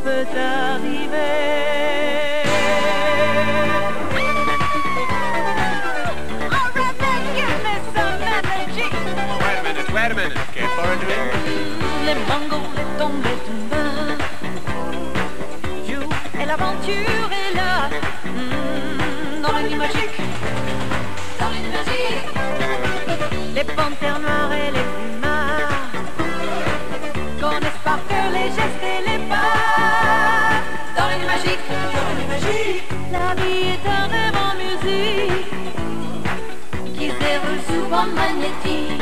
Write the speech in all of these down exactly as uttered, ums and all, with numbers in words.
peut arriver. Alright, then give me some energy. Wait a minute, wait a minute. Get for a drink. Les bongos, les tombes, les tumbas. Joue et l'aventure est là. Mm, dans la nuit magique. Dans la nuit magique. Les panthères noires et les pumas connaissent par cœur les gestes et les pas. Dans la nuit magique, dans la nuit magique, la vie est un rêve en musique qui se déroule souvent magnétique.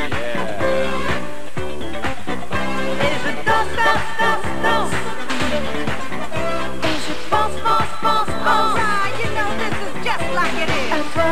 Et je danse, danse, danse, danse. Et je pense, pense, pense, pense. Right, you know this is just like it is. À toi.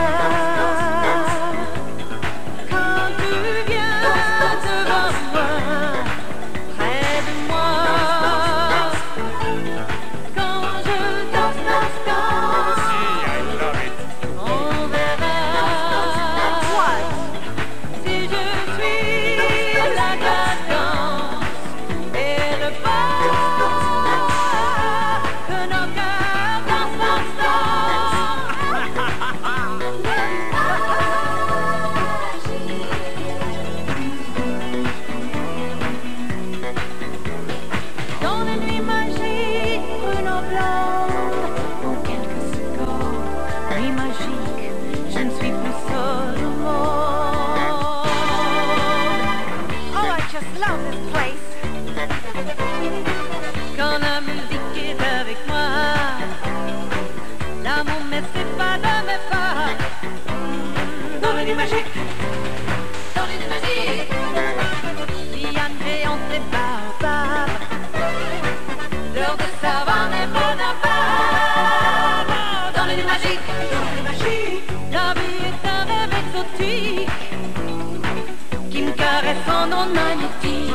Quand la musique est avec moi, l'amour ne pas de mes pas. Dans les nuits magiques, dans les nuits magiques, liane géante et baobab, l'heure de savane et bonaparte. Dans les nuits magiques, dans les nuits magiques, la vie est un rêve exotique qui me caresse en ondes magnétiques.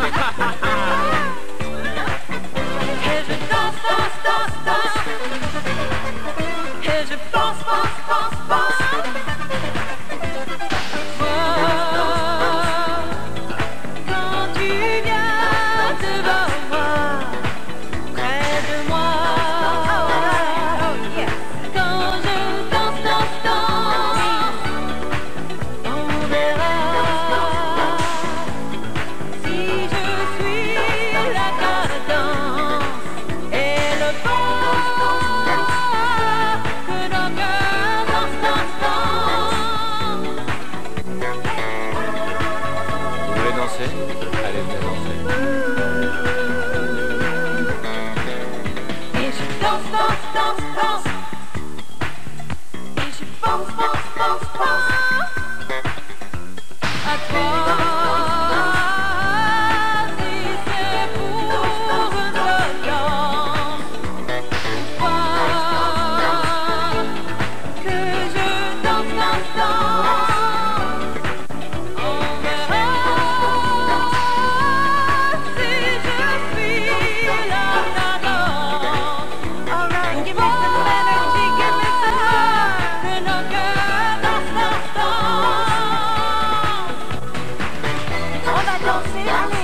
Et je danse, danse, danse, danse. Et je pense, pense, pense, pense. Vois, quand tu viens devant moi, près de moi. Quand je danse, danse, danse, on verra si je suis la cadence. Danser, allez venez danser. Et je danse, danse, danse, danse. Et je pense, pense, pense, pense à toi. Si c'est pour une vacances, que je danse, danse, danse. On va danser.